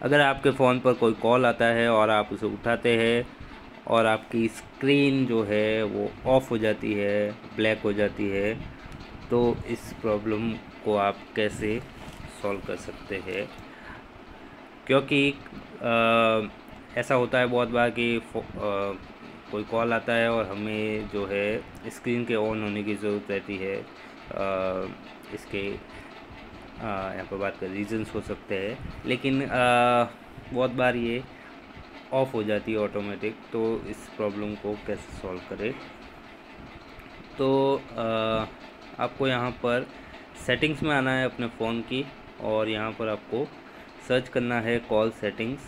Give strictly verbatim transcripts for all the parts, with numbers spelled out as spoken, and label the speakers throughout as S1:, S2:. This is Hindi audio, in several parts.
S1: अगर आपके फ़ोन पर कोई कॉल आता है और आप उसे उठाते हैं और आपकी स्क्रीन जो है वो ऑफ हो जाती है, ब्लैक हो जाती है, तो इस प्रॉब्लम को आप कैसे सॉल्व कर सकते हैं? क्योंकि अ, ऐसा होता है बहुत बार कि फ़ो- अ, कोई कॉल आता है और हमें जो है स्क्रीन के ऑन होने की ज़रूरत रहती है। अ, इसके अ, यहाँ पर बात करें रीजंस हो सकते हैं, लेकिन अ, बहुत बार ये ऑफ हो जाती है ऑटोमेटिक। तो इस प्रॉब्लम को कैसे सॉल्व करें? तो अ, आपको यहाँ पर सेटिंग्स में आना है अपने फ़ोन की, और यहाँ पर आपको सर्च करना है कॉल सेटिंग्स,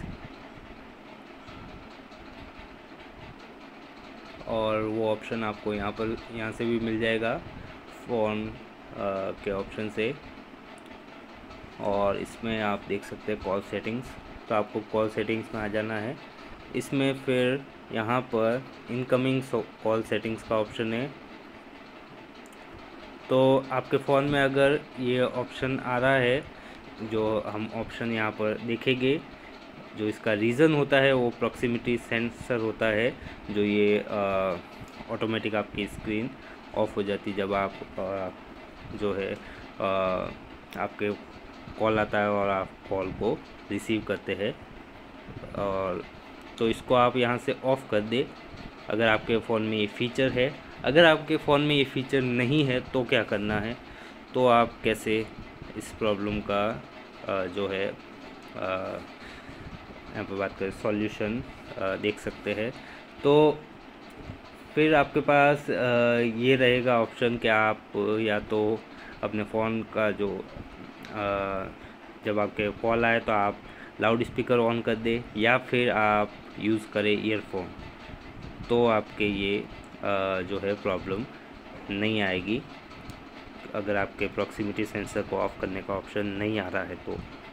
S1: और वो ऑप्शन आपको यहाँ पर यहाँ से भी मिल जाएगा फ़ोन के ऑप्शन से। और इसमें आप देख सकते हैं कॉल सेटिंग्स, तो आपको कॉल सेटिंग्स में आ जाना है। इसमें फिर यहाँ पर इनकमिंग कॉल सेटिंग्स का ऑप्शन है। तो आपके फ़ोन में अगर ये ऑप्शन आ रहा है, जो हम ऑप्शन यहाँ पर देखेंगे, जो इसका रीज़न होता है वो प्रॉक्सिमिटी सेंसर होता है, जो ये ऑटोमेटिक आपकी स्क्रीन ऑफ हो जाती जब आप आ, जो है आ, आपके कॉल आता है और आप कॉल को रिसीव करते हैं। और तो इसको आप यहाँ से ऑफ़ कर दे अगर आपके फ़ोन में ये फ़ीचर है। अगर आपके फ़ोन में ये फ़ीचर नहीं है तो क्या करना है, तो आप कैसे इस प्रॉब्लम का आ, जो है आ, यहाँ पर बात करें सॉल्यूशन देख सकते हैं। तो फिर आपके पास आ, ये रहेगा ऑप्शन कि आप या तो अपने फ़ोन का जो आ, जब आपके कॉल आए तो आप लाउड स्पीकर ऑन कर दें, या फिर आप यूज़ करें ईयरफोन, तो आपके ये आ, जो है प्रॉब्लम नहीं आएगी। अगर आपके प्रॉक्सिमिटी सेंसर को ऑफ़ करने का ऑप्शन नहीं आ रहा है तो।